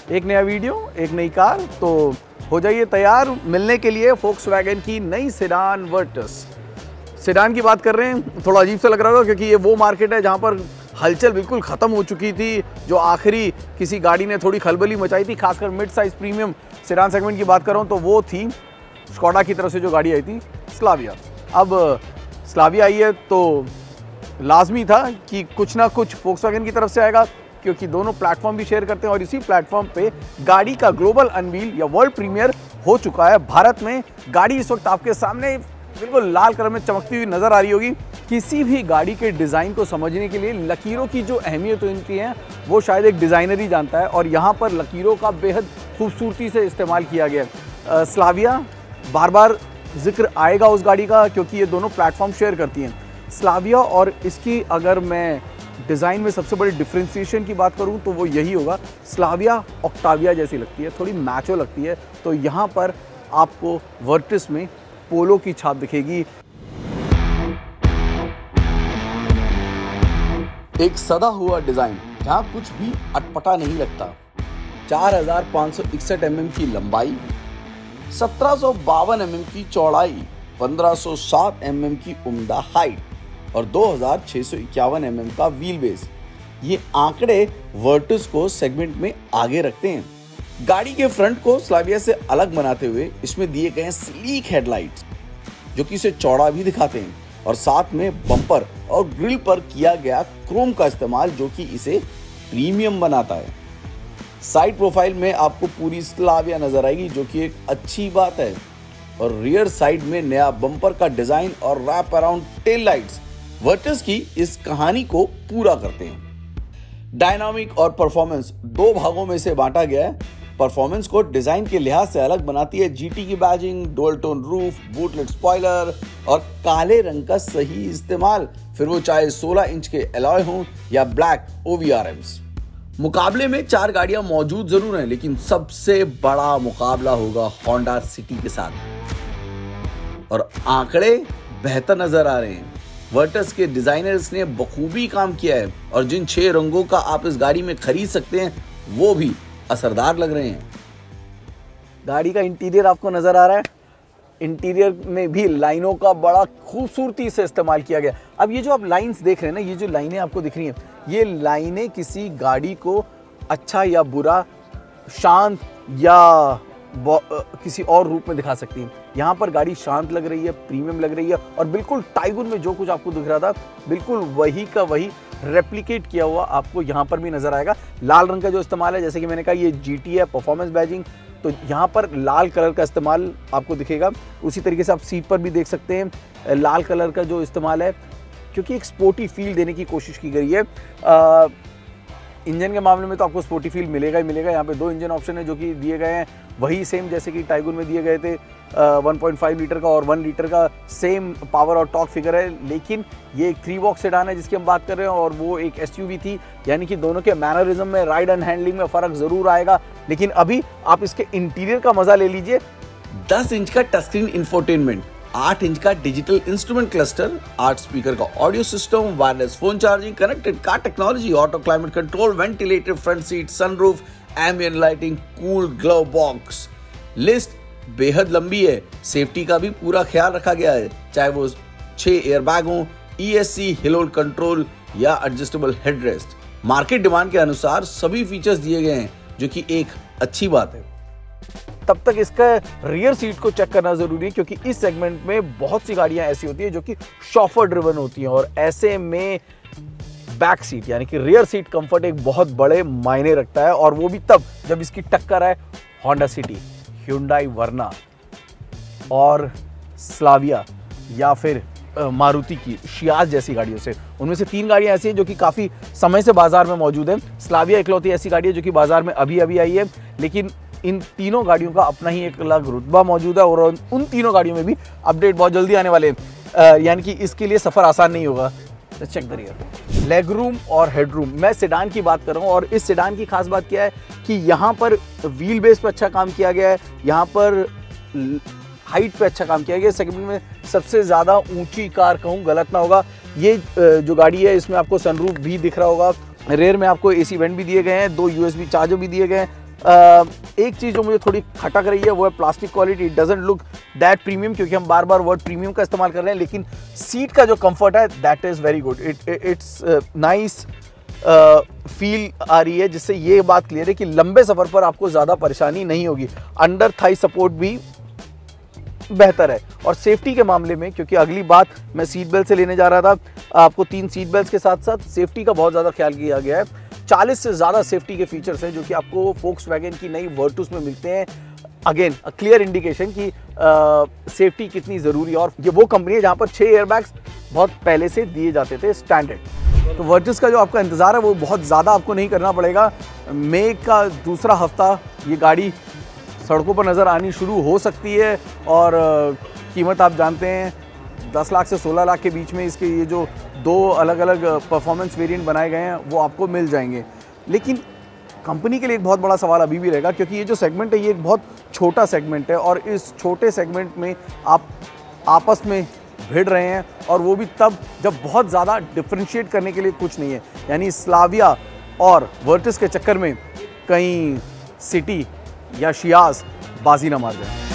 एक नया वीडियो, एक नई कार, तो हो जाइए तैयार मिलने के लिए फोक्सवैगन की नई सेडान वर्टस। सेडान की बात कर रहे हैं, थोड़ा अजीब सा लग रहा होगा क्योंकि ये वो मार्केट है जहाँ पर हलचल बिल्कुल ख़त्म हो चुकी थी। जो आखिरी किसी गाड़ी ने थोड़ी खलबली मचाई थी, खासकर mid size premium sedan segment की बात कर रहा हूँ, तो वो थी स्कोडा की तरफ से जो गाड़ी आई थी स्लाविया। अब स्लाविया आई है तो लाजमी था कि कुछ ना कुछ फोक्सवैगन की तरफ से आएगा, क्योंकि दोनों प्लेटफॉर्म भी शेयर करते हैं और इसी प्लेटफॉर्म पे गाड़ी का ग्लोबल अनवील या वर्ल्ड प्रीमियर हो चुका है भारत में। गाड़ी इस वक्त आपके सामने बिल्कुल लाल कलर में चमकती हुई नज़र आ रही होगी। किसी भी गाड़ी के डिज़ाइन को समझने के लिए लकीरों की जो अहमियत इनकी है वो शायद एक डिज़ाइनर ही जानता है, और यहाँ पर लकीरों का बेहद खूबसूरती से इस्तेमाल किया गया है। स्लाविया बार बार जिक्र आएगा उस गाड़ी का, क्योंकि ये दोनों प्लेटफॉर्म शेयर करती हैं। स्लाविया और इसकी अगर मैं डिज़ाइन में सबसे बड़ी डिफ्रेंशिएशन की बात करूं तो वो यही होगा, स्लाविया ऑक्टाविया जैसी लगती है, थोड़ी मैचो लगती है, तो यहाँ पर आपको वर्टिस में पोलो की छाप दिखेगी। एक सदा हुआ डिज़ाइन जहाँ कुछ भी अटपटा नहीं लगता। 4561 mm की लंबाई, 1752 mm की चौड़ाई, 1507 mm की उम्दा हाइट और 2651 mm का व्हील बेस। ये आंकड़े वर्टिस को सेगमेंट में आगे रखते हैं। गाड़ी के फ्रंट को स्लाविया से अलग बनाते हुए इसमें दिए गए हैं स्लीक हेडलाइट्स, जो कि इसे चौड़ा भी दिखाते हैं, और साथ में बम्पर और ग्रिल पर किया गया क्रोम का इस्तेमाल, जो कि इसे प्रीमियम बनाता है। साइड प्रोफाइल में आपको पूरी स्लाविया नजर आएगी, जो कि एक अच्छी बात है, और रियर साइड में नया बम्पर का डिजाइन और wrap around tail lights Virtus की इस कहानी को पूरा करते हैं। डायनामिक और परफॉर्मेंस दो भागों में से बांटा गया है। परफॉर्मेंस को डिजाइन के लिहाज से अलग बनाती है जीटी की badging, dual tone roof, bootlid spoiler और काले रंग का सही इस्तेमाल, फिर वो चाहे 16 इंच के एलॉय हों या ब्लैक OVRMs। मुकाबले में 4 गाड़ियां मौजूद जरूर हैं, लेकिन सबसे बड़ा मुकाबला होगा होंडा सिटी के साथ, और आंकड़े बेहतर नजर आ रहे हैं। वर्टिस के डिजाइनर्स ने बखूबी काम किया है, और जिन 6 रंगों का आप इस गाड़ी में खरीद सकते हैं वो भी असरदार लग रहे हैं। गाड़ी का इंटीरियर आपको नजर आ रहा है, इंटीरियर में भी लाइनों का बड़ा खूबसूरती से इस्तेमाल किया गया। अब ये जो आप लाइंस देख रहे हैं ना, ये जो लाइनें आपको दिख रही हैं, ये लाइनें किसी गाड़ी को अच्छा या बुरा, शांत या किसी और रूप में दिखा सकती हैं। यहाँ पर गाड़ी शांत लग रही है, प्रीमियम लग रही है, और बिल्कुल टाइगुन में जो कुछ आपको दिख रहा था बिल्कुल वही का वही रेप्लिकेट किया हुआ आपको यहाँ पर भी नजर आएगा। लाल रंग का जो इस्तेमाल है, जैसे कि मैंने कहा ये GT है, परफॉर्मेंस बैजिंग, तो यहाँ पर लाल कलर का इस्तेमाल आपको दिखेगा। उसी तरीके से आप सीट पर भी देख सकते हैं लाल कलर का जो इस्तेमाल है, क्योंकि एक स्पोर्टी फील देने की कोशिश की गई है। इंजन के मामले में तो आपको स्पोर्टी फील मिलेगा ही मिलेगा। यहाँ पे 2 इंजन ऑप्शन है जो कि दिए गए हैं, वही सेम जैसे कि टाइगुन में दिए गए थे। 1.5 लीटर का और 1 लीटर का सेम पावर और टॉर्क फिगर है, लेकिन ये एक 3 बॉक्स सेडान है जिसकी हम बात कर रहे हैं, और वो एक SUV थी, यानी कि दोनों के मैनरिज्म में, राइड एंड हैंडलिंग में फ़र्क ज़रूर आएगा। लेकिन अभी आप इसके इंटीरियर का मज़ा ले लीजिए। 10 इंच का टच स्क्रीन इंफोटेनमेंट, 8 इंच का डिजिटल इंस्ट्रूमेंट क्लस्टर, 8 स्पीकर का audio system, wireless phone charging, connected car technology, auto climate control, ventilated front seat, sunroof, ambient lighting, cool glove box. List बेहद लंबी है, सेफ्टी का भी पूरा ख्याल रखा गया है, चाहे वो 6 एयरबैग हों, ESC हिल होल्ड कंट्रोल या एडजस्टेबल हेडरेस्ट। मार्केट डिमांड के अनुसार सभी फीचर्स दिए गए हैं, जो कि एक अच्छी बात है। तब तक इसका रियर सीट को चेक करना जरूरी है, क्योंकि इस सेगमेंट में बहुत सी गाड़ियां ऐसी होती है जो कि शॉफर ड्रिवन होती हैं, और ऐसे में बैक सीट यानी कि रियर सीट कंफर्ट एक बहुत बड़े मायने रखता है, और वो भी तब जब इसकी टक्कर है होंडा सिटी, ह्युंडई वर्ना और स्लाविया या फिर मारुति की शियाज जैसी गाड़ियों से। उनमें से 3 गाड़ियां ऐसी हैं जो कि काफ़ी समय से बाजार में मौजूद हैं। स्लाविया इकलौती ऐसी गाड़ी है जो कि बाजार में अभी अभी आई है, लेकिन इन तीनों गाड़ियों का अपना ही एक अलग रुतबा मौजूद है, और उन तीनों गाड़ियों में भी अपडेट बहुत जल्दी आने वाले हैं, यानी कि इसके लिए सफ़र आसान नहीं होगा। Check the rear leg room और हेडरूम। मैं सेडान की बात कर रहा हूँ, और इस सेडान की खास बात क्या है कि यहाँ पर व्हील बेस पर अच्छा काम किया गया है, यहाँ पर हाइट पे अच्छा काम किया गया। सेगमेंट में सबसे ज़्यादा ऊंची कार कहूँ गलत ना होगा। ये जो गाड़ी है इसमें आपको सनरूफ भी दिख रहा होगा। रेयर में आपको AC वेंट भी दिए गए हैं, 2 USB चार्जर भी दिए गए हैं, एक चीज़ जो मुझे थोड़ी खटक रही है वो है plastic quality. It doesn't look that premium, क्योंकि हम बार बार वर्ड प्रीमियम का इस्तेमाल कर रहे हैं, लेकिन सीट का जो कंफर्ट है that is very good. It's nice feel आ रही है, जिससे ये बात क्लियर है कि लंबे सफ़र पर आपको ज़्यादा परेशानी नहीं होगी। अंडर थाई सपोर्ट भी बेहतर है। और सेफ्टी के मामले में, क्योंकि अगली बात मैं सीट बेल्ट से लेने जा रहा था, आपको 3 सीट बेल्ट के साथ साथ सेफ्टी का बहुत ज़्यादा ख्याल किया गया है। 40 से ज़्यादा सेफ्टी के फीचर्स हैं जो कि आपको फोक्सवैगन की नई वर्टुस में मिलते हैं। अगेन अ क्लियर इंडिकेशन कि सेफ्टी कितनी ज़रूरी है। और ये वो कंपनी है जहाँ पर 6 एयरबैग्स बहुत पहले से दिए जाते थे स्टैंडर्ड। तो वर्टुस का जो आपका इंतज़ार है वो बहुत ज़्यादा आपको नहीं करना पड़ेगा। मई का दूसरा हफ्ता ये गाड़ी सड़कों पर नज़र आनी शुरू हो सकती है। और कीमत आप जानते हैं 10 लाख से 16 लाख के बीच में इसके ये जो 2 अलग अलग परफॉर्मेंस वेरिएंट बनाए गए हैं वो आपको मिल जाएंगे। लेकिन कंपनी के लिए एक बहुत बड़ा सवाल अभी भी रहेगा, क्योंकि ये जो सेगमेंट है ये एक बहुत छोटा सेगमेंट है और इस छोटे सेगमेंट में आप आपस में भिड़ रहे हैं, और वो भी तब जब बहुत ज़्यादा डिफ्रेंशिएट करने के लिए कुछ नहीं है। यानी स्लाविया और वर्टिस के चक्कर में कहीं सिटी या शियाज बाजी ना मार जाए।